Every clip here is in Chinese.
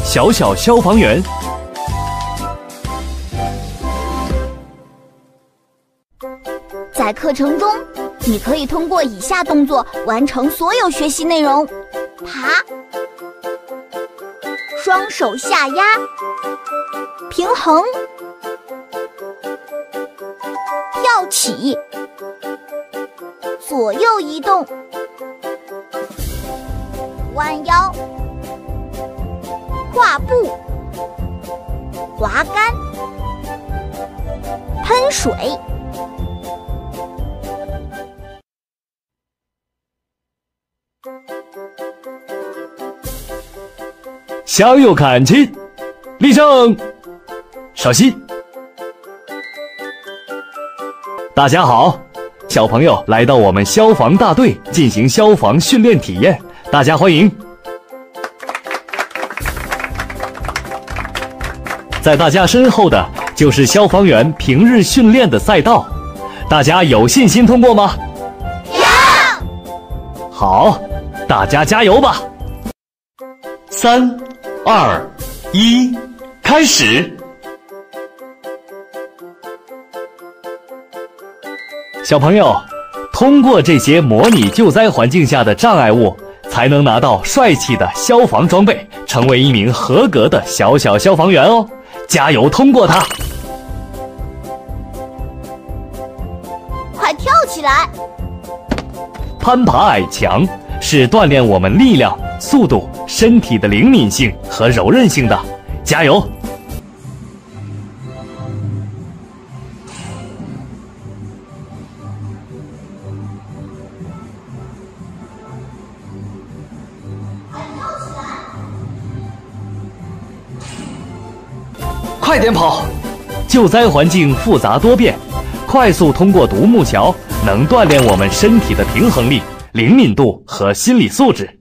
小小消防员。 在课程中，你可以通过以下动作完成所有学习内容：爬、双手下压、平衡、跳起、左右移动、弯腰、跨步、滑竿、喷水。 向右看齐，立正，稍息。大家好，小朋友来到我们消防大队进行消防训练体验，大家欢迎。在大家身后的就是消防员平日训练的赛道，大家有信心通过吗？有。好，大家加油吧。3、2、1，开始！小朋友，通过这些模拟救灾环境下的障碍物，才能拿到帅气的消防装备，成为一名合格的小小消防员哦！加油，通过它！ 快跳起来！ 攀爬矮墙是锻炼我们力量、速度、身体的灵敏性和柔韧性的，加油！快点跑！救灾环境复杂多变，快速通过独木桥能锻炼我们身体的平衡力、灵敏度和心理素质。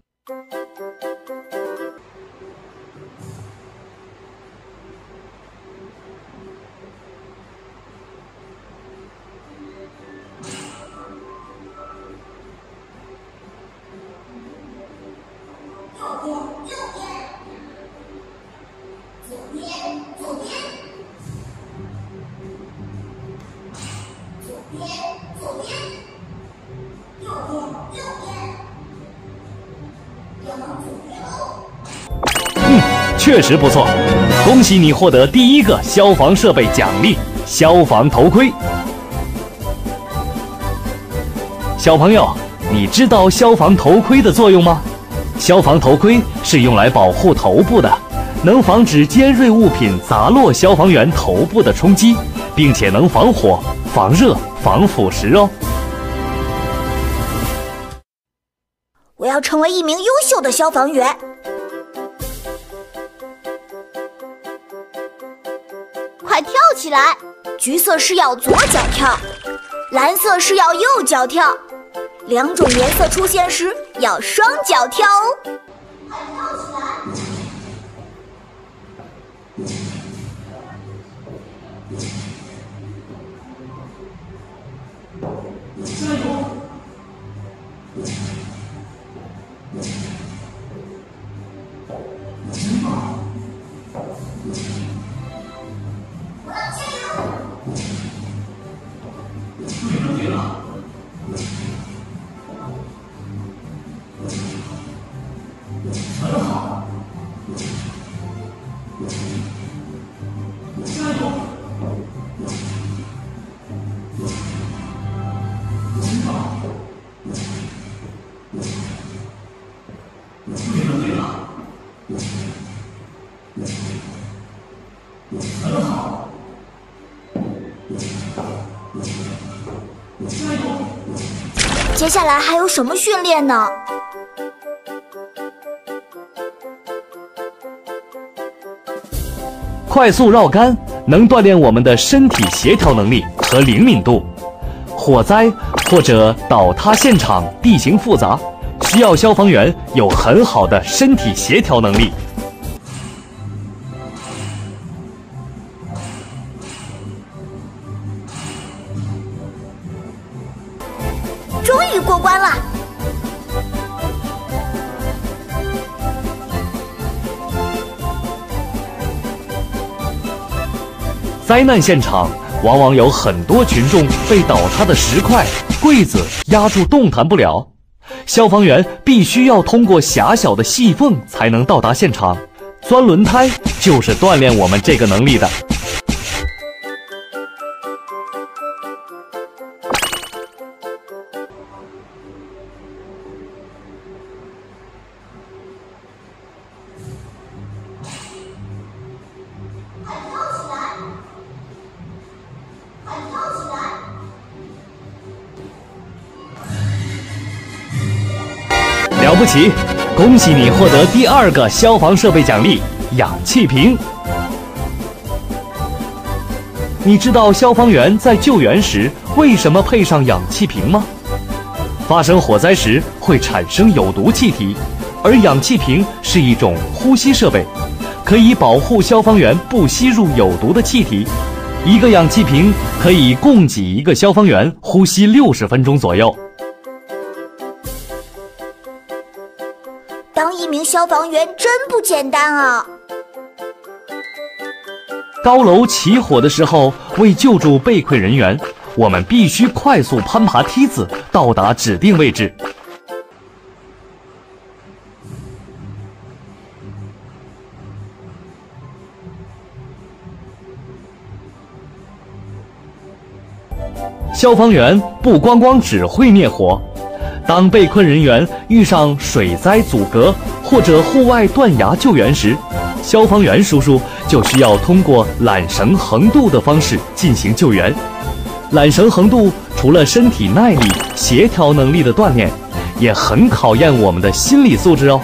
确实不错，恭喜你获得第一个消防设备奖励——消防头盔。小朋友，你知道消防头盔的作用吗？消防头盔是用来保护头部的，能防止尖锐物品砸落消防员头部的冲击，并且能防火、防热、防腐蚀哦。 我要成为一名优秀的消防员。快跳起来！橘色是要左脚跳，蓝色是要右脚跳，两种颜色出现时要双脚跳哦。快跳起来！加油！真棒！我要加油！对了，很好，加油！真棒！对了，很好，加油！接下来还有什么训练呢？ 快速绕杆能锻炼我们的身体协调能力和灵敏度。火灾或者倒塌现场地形复杂，需要消防员有很好的身体协调能力。 终于过关了！ 灾难现场往往有很多群众被倒塌的石块、柜子压住动弹不了，消防员必须要通过狭小的细缝才能到达现场。钻轮胎就是锻炼我们这个能力的。了不起，恭喜你获得第2个消防设备奖励——氧气瓶。你知道消防员在救援时为什么配上氧气瓶吗？发生火灾时会产生有毒气体，而氧气瓶是一种呼吸设备，可以保护消防员不吸入有毒的气体。一个氧气瓶可以供给一个消防员呼吸60分钟左右。 当一名消防员真不简单啊！ 高楼起火的时候，为救助被困人员，我们必须快速攀爬梯子，到达指定位置。消防员不光只会灭火，当被困人员遇上水灾阻隔或者户外断崖救援时，消防员叔叔就需要通过缆绳横渡的方式进行救援。缆绳横渡除了身体耐力、协调能力的锻炼，也很考验我们的心理素质哦。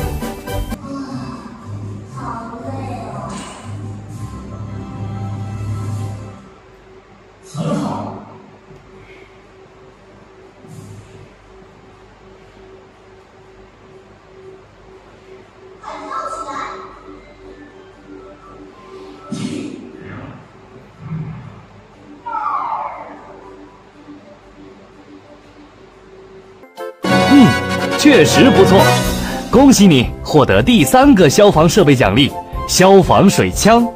确实不错，恭喜你获得第3个消防设备奖励——消防水枪。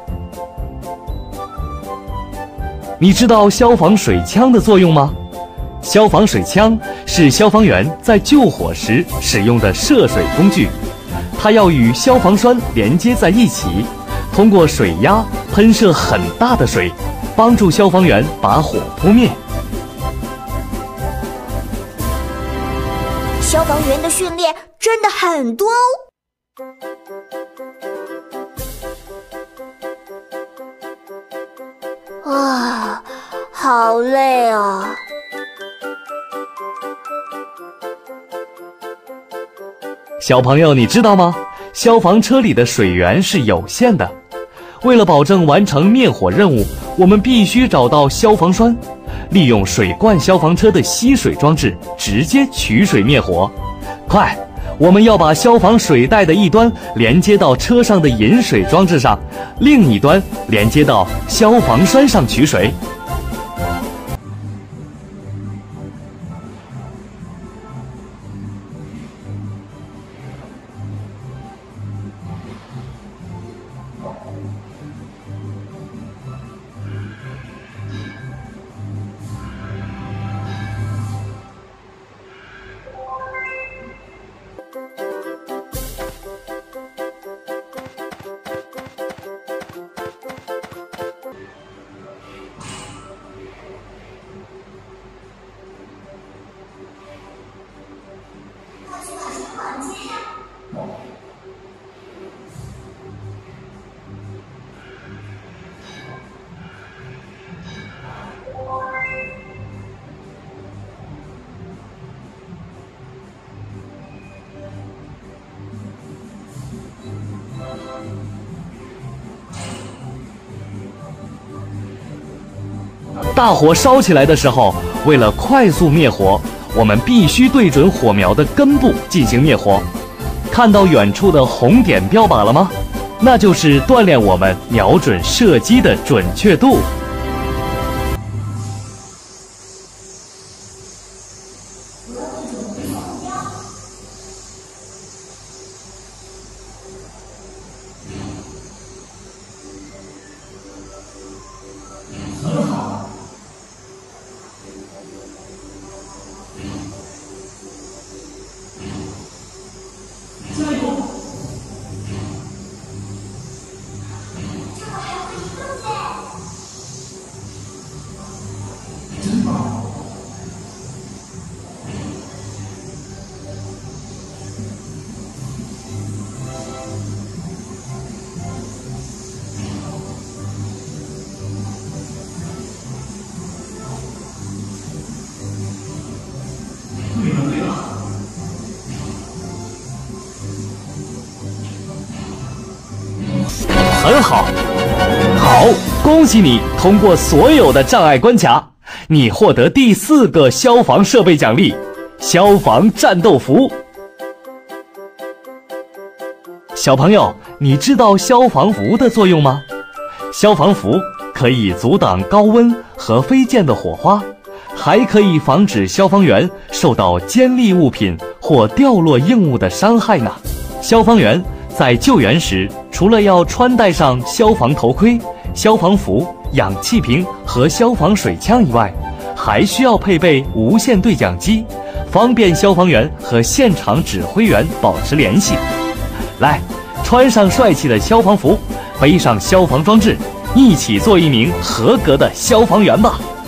你知道消防水枪的作用吗？消防水枪是消防员在救火时使用的涉水工具，它要与消防栓连接在一起，通过水压喷射很大的水，帮助消防员把火扑灭。 消防员的训练真的很多哦。啊，好累啊！ 小朋友，你知道吗？消防车里的水源是有限的，为了保证完成灭火任务，我们必须找到消防栓，利用水罐消防车的吸水装置直接取水灭火。快，我们要把消防水带的一端连接到车上的引水装置上，另一端连接到消防栓上取水。大火烧起来的时候，为了快速灭火，我们必须对准火苗的根部进行灭火。看到远处的红点标靶了吗？那就是锻炼我们瞄准射击的准确度。 很好。好，恭喜你通过所有的障碍关卡，你获得第4个消防设备奖励——消防战斗服。小朋友，你知道消防服的作用吗？消防服可以阻挡高温和飞溅的火花，还可以防止消防员受到尖利物品或掉落硬物的伤害呢。消防员在救援时，除了要穿戴上消防头盔、消防服、氧气瓶和消防水枪以外，还需要配备无线对讲机，方便消防员和现场指挥员保持联系。来，穿上帅气的消防服，背上消防装置，一起做一名合格的消防员吧。